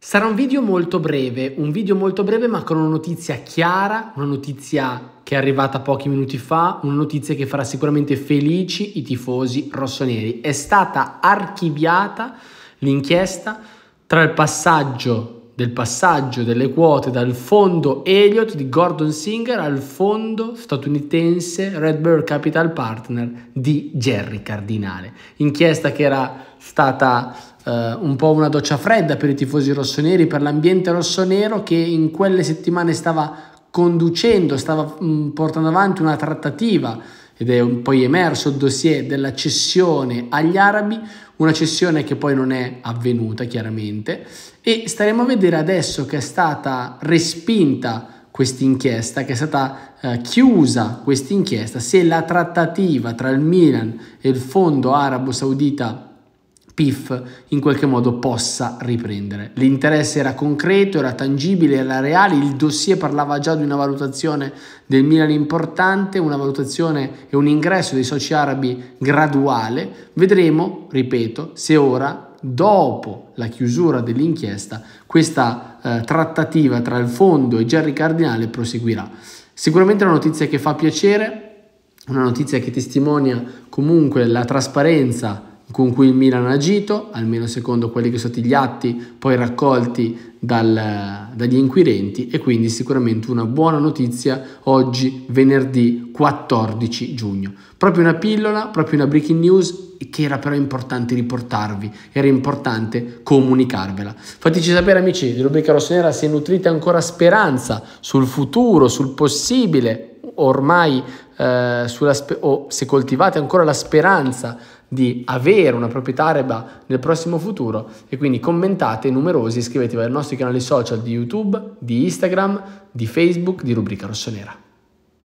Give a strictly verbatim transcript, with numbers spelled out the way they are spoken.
Sarà un video molto breve, un video molto breve ma con una notizia chiara, una notizia che è arrivata pochi minuti fa, una notizia che farà sicuramente felici i tifosi rossoneri. È stata archiviata l'inchiesta tra il passaggio del passaggio delle quote dal fondo Elliott di Gordon Singer al fondo statunitense RedBird Capital Partner di Jerry Cardinale. Inchiesta che era stata uh, un po' una doccia fredda per i tifosi rossoneri, per l'ambiente rossonero che in quelle settimane stava conducendo, stava mh, portando avanti una trattativa, ed è un, poi emerso il dossier della cessione agli arabi, una cessione che poi non è avvenuta chiaramente, e staremo a vedere adesso che è stata respinta questa inchiesta, che è stata eh, chiusa questa inchiesta, se la trattativa tra il Milan e il fondo arabo saudita P I F in qualche modo possa riprendere. L'interesse era concreto, era tangibile, era reale, il dossier parlava già di una valutazione del Milan importante, una valutazione e un ingresso dei soci arabi graduale. Vedremo, ripeto, se ora, dopo la chiusura dell'inchiesta, questa eh, trattativa tra il fondo e Jerry Cardinale proseguirà. Sicuramente è una notizia che fa piacere, una notizia che testimonia comunque la trasparenza con cui il Milan ha agito, almeno secondo quelli che sono stati gli atti poi raccolti dal, dagli inquirenti, e quindi sicuramente una buona notizia oggi venerdì quattordici giugno. Proprio una pillola, proprio una breaking news che era però importante riportarvi, era importante comunicarvela. Fateci sapere, amici di Rubrica Rossonera, se nutrite ancora speranza sul futuro, sul possibile, ormai eh, sulla spe- o se coltivate ancora la speranza di avere una proprietà araba nel prossimo futuro, e quindi commentate numerosi, iscrivetevi ai nostri canali social di YouTube, di Instagram, di Facebook, di Rubrica Rossonera.